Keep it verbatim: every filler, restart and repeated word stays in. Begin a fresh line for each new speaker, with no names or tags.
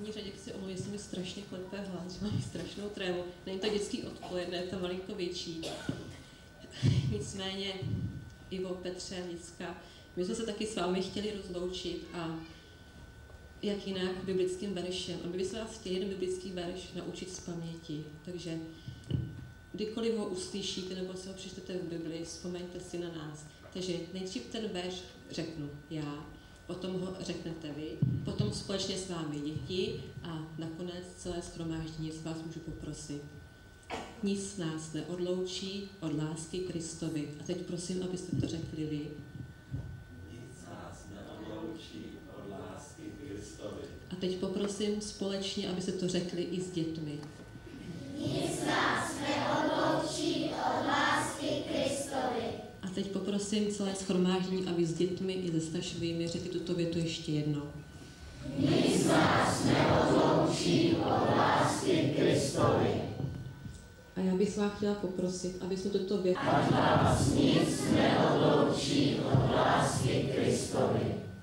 první řadě chci omluvit, jestli mi strašně klepe hlas, že mám strašnou trému. Není to dětský odpoledne, je to malinko větší. Nicméně, Ivo, Petře, Lucka, my jsme se taky s vámi chtěli rozloučit a jak jinak biblickým veršem. A my bychom vás chtěli jeden biblický verš naučit z paměti. Takže kdykoliv ho uslyšíte nebo si ho přečtete v Bibli, vzpomeňte si na nás. Takže nejdřív ten verš řeknu já, potom ho řeknete vy, potom společně s vámi děti a nakonec celé shromáždění z vás můžu poprosit. Nic nás neodloučí od lásky Kristovi. A teď prosím, abyste to řekli vy.
Nic nás neodloučí od lásky Kristovi.
A teď poprosím společně, abyste to řekli i s dětmi.
Nic nás neodloučí od lásky Kristovi.
A teď poprosím celé shromáždění, aby s dětmi i se staršími řekli tuto větu ještě jednou.
Nic nás neodloučí od lásky Kristovi.
A já bych vás chtěla poprosit, aby jsme tuto větu...
Ať nás nic neodloučí od lásky Kristovi.